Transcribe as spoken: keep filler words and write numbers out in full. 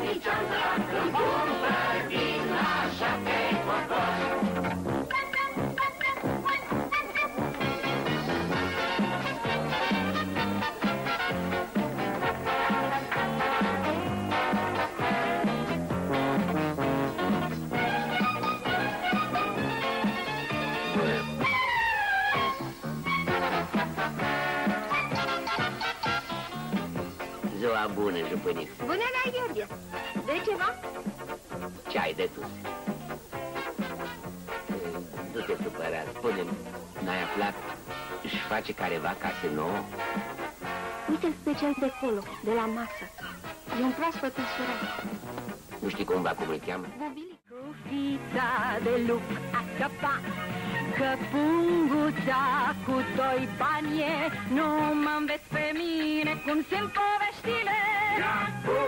niciodată când cumpăr vin așa pe motor. Ziua bună, jupânic. Bună, la Gheorghe. De ceva? Ce ai de tus? Nu te supăra, spune-mi, n-ai aflat? Își face careva casă nouă? Uite-l special de acolo, de la masă. E un proaspăt însurat. Nu știi cumva cum îl cheamă? Bobilic. Cu fița de lup a scăpat, că punguța cu doi bani e. Nu mă înveți pe mine cum sunt poveștile.